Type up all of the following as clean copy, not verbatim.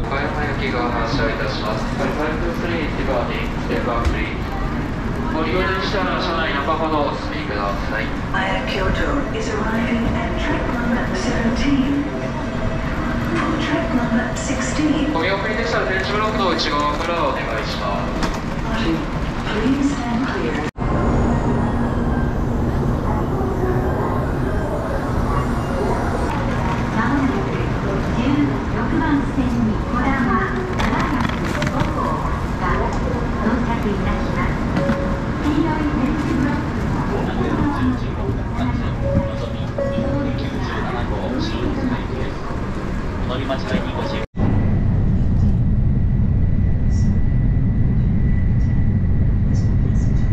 岡山行きが発車いたします。523 departing, step up please。ご利用でしたら車内中ほどお進みください。 Via Kyoto is arriving at track number 17. For track number 16. ご見送りでしたら電池ブロックの内側からお願いします。 Please stand clear. 乗り間違いにご注意。 Please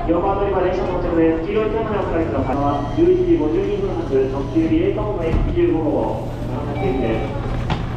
4番乗り場電車到着です。黄色い線までおかけください。は11時52分発特急リレーカモの駅15号長崎駅です。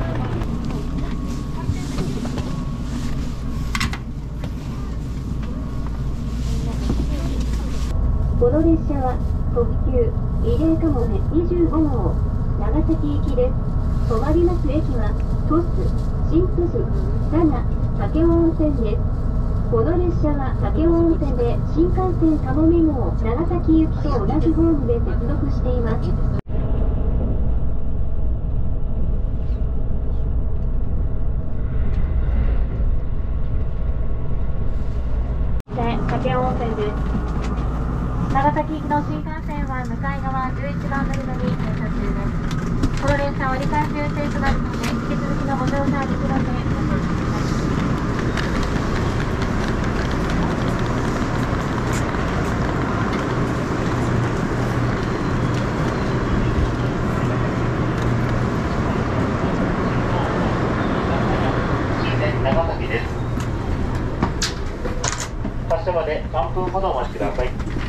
この列車は特急リレーかもめ25号長崎行きです。止まります駅は鳥栖、新津市、佐賀、武雄温泉です。この列車は武雄温泉で新幹線かもめ号長崎行きと同じホームで接続しています。武雄温泉です。長崎行きの新幹線は向かい側11番乗り場に停車中です。この列車は折り返し運転となるので、引き続きのご乗車できません。ご注意ください。 終点長崎です。発車まで3分ほどお待ちください。